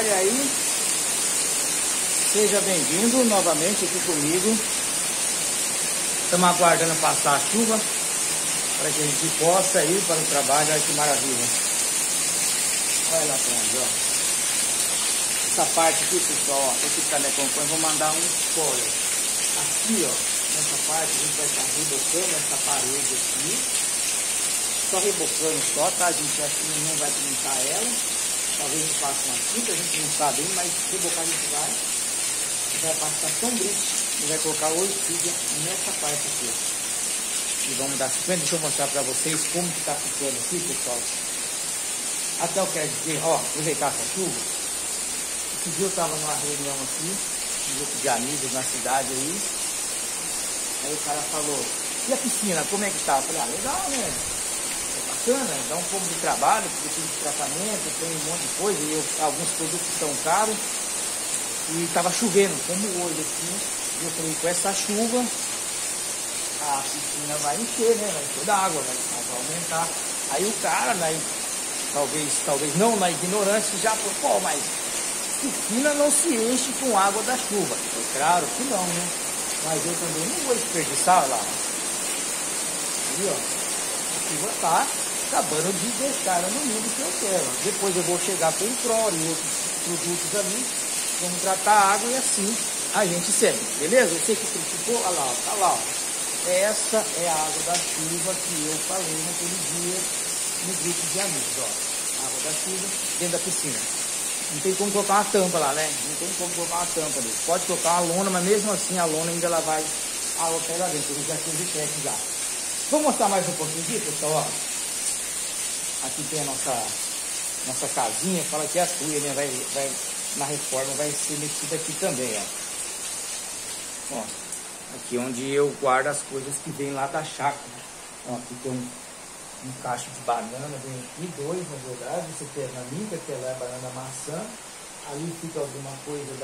Olha aí, seja bem-vindo novamente aqui comigo. Estamos aguardando passar a chuva para que a gente possa ir para o trabalho. Olha que maravilha. Olha lá atrás, ó. Essa parte aqui, pessoal, ó, aqui que tá me acompanhando, vou mandar um spoiler. Aqui, ó, nessa parte a gente vai estar rebocando essa parede aqui. Só rebocando só, tá? A gente acha que não vai pintar ela. Talvez a gente faça uma tinta, a gente não sabe ainda, mas rebocar a gente vai passar sombrite e vai colocar orquídea nessa parte aqui. E vamos dar 50, deixa eu mostrar pra vocês como que tá ficando aqui, pessoal. Até eu quero dizer, ó, aproveitar essa chuva. Esse dia eu tava numa reunião aqui, um grupo de amigos na cidade aí. Aí o cara falou, e a piscina, como é que tá? Eu falei, legal, né? Bacana, dá um pouco de trabalho, porque tem tratamento, tem um monte de coisa, e alguns produtos estão caros. E estava chovendo, como hoje aqui. E eu falei, com essa chuva, a piscina vai encher, né? Vai encher d'água, vai aumentar. Aí o cara, né, talvez não na ignorância, já falou, pô, mas piscina não se enche com água da chuva. Eu, claro que não, né? Mas eu também não vou desperdiçar lá. Aí, ó, a chuva tá acabando de deixar no nível que eu quero. Depois eu vou chegar com o cloro e outros produtos ali, vamos tratar a água e assim a gente segue, beleza? Você que criticou, olha lá, tá lá, ó. Essa é a água da chuva que eu falei naquele dia no grupo de amigos, ó. Água da chuva dentro da piscina. Não tem como colocar uma tampa lá, né? Não tem como colocar uma tampa ali. Pode colocar uma lona, mas mesmo assim a lona ainda ela vai, a água pega dentro, eu já fiz o teste já. Vou mostrar mais um pouquinho aqui, pessoal, ó. Aqui tem a nossa casinha, fala que é a cuia, né? Vai, na reforma vai ser mexida aqui também, ó. Ó, aqui onde eu guardo as coisas que vem lá da chácara. Ó, aqui tem um cacho de banana, vem aqui, dois na verdade, você tem a mica, que ela é a banana maçã. Ali fica alguma coisa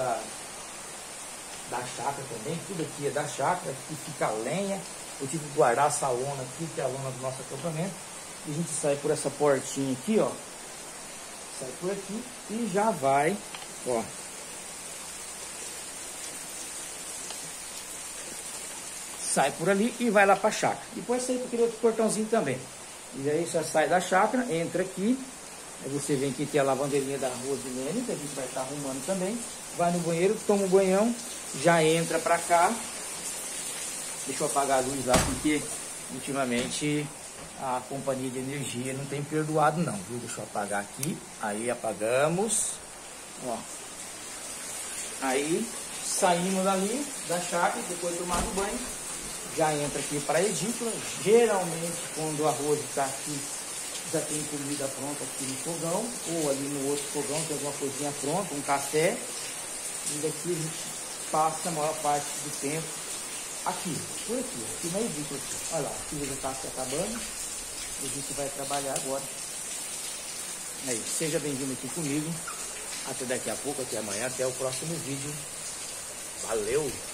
da chácara também, tudo aqui é da chácara, aqui fica a lenha. Eu tive que guardar essa lona aqui, que é a lona do nosso acampamento. E a gente sai por essa portinha aqui, ó. Sai por aqui e já vai, ó. Sai por ali e vai lá pra chácara. Depois sai por aquele outro portãozinho também. E aí você sai da chácara, entra aqui. Aí você vem aqui, tem a lavandeirinha da Rosilene, que a gente vai estar arrumando também. Vai no banheiro, toma um banhão, já entra pra cá. Deixa eu apagar a luz lá, porque ultimamente a companhia de energia não tem perdoado não, viu? Deixa eu apagar aqui. Aí apagamos. Ó. Aí saímos dali da chácara, depois de tomar o banho. Já entra aqui para a edícula. Geralmente quando o arroz está aqui, já tem comida pronta aqui no fogão. Ou ali no outro fogão tem alguma coisinha pronta, um café. E daqui a gente passa a maior parte do tempo aqui, por aqui na edícula. Olha lá, a chuva já está se acabando. E a gente vai trabalhar agora. Aí, seja bem-vindo aqui comigo. Até daqui a pouco, até amanhã, até o próximo vídeo. Valeu!